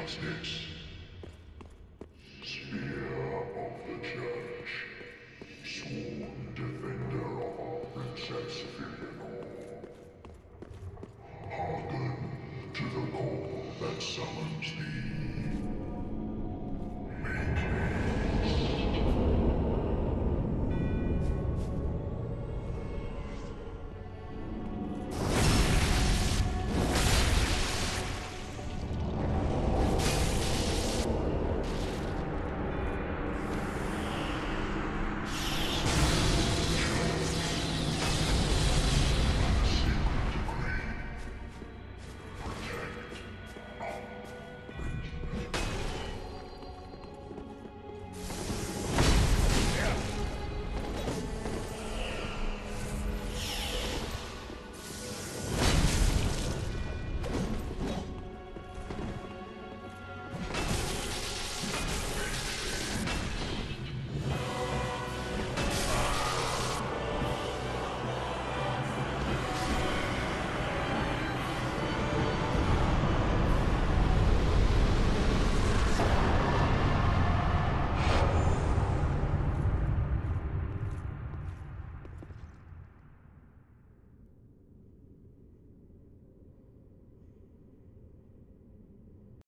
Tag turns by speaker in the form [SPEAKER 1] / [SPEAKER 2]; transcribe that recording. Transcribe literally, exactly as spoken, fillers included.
[SPEAKER 1] justice. Spear of the Church. Sworn defender of our Princess Filianor. Hearken to the call that summons thee.